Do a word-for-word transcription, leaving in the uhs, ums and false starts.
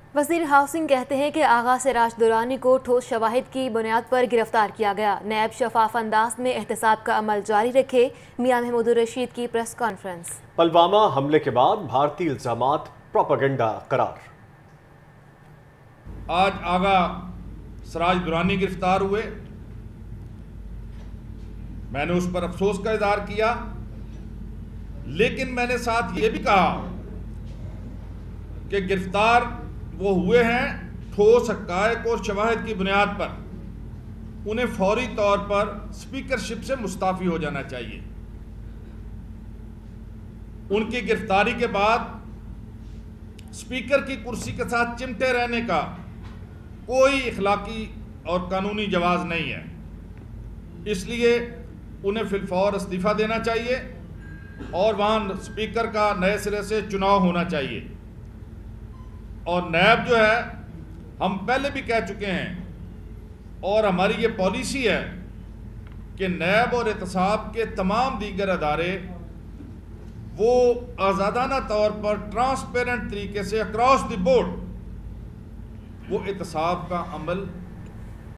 وزیر ہاؤسنگ کہتے ہیں کہ آغا سراج درانی کو ٹھوس شواہد کی بنیاد پر گرفتار کیا گیا۔ نیب شفاف انداز میں احتساب کا عمل جاری رکھے، میاں محمود الرشید کی پریس کانفرنس۔ پلوامہ حملے کے بعد بھارتی الزامات پروپیگنڈا قرار۔ آج آغا سراج درانی گرفتار ہوئے، میں نے اس پر افسوس کا اظہار کیا، لیکن میں نے ساتھ یہ بھی کہا کہ گرفتار وہ ہوئے ہیں ٹھوس حقائق اور شواہد کی بنیاد پر، انہیں فوری طور پر اسپیکرشپ سے مستعفی ہو جانا چاہیے۔ ان کی گرفتاری کے بعد اسپیکر کی کرسی کے ساتھ چمٹے رہنے کا کوئی اخلاقی اور قانونی جواز نہیں ہے، اس لیے انہیں فی الفور استعفیٰ دینا چاہیے اور وہاں اسپیکر کا نئے سرے سے چناؤ ہونا چاہیے۔ اور نیب جو ہے، ہم پہلے بھی کہہ چکے ہیں اور ہماری یہ پالیسی ہے کہ نیب اور احتساب کے تمام دیگر ادارے وہ آزادانہ طور پر ٹرانسپیرنٹ طریقے سے اکراس دی بورڈ وہ احتساب کا عمل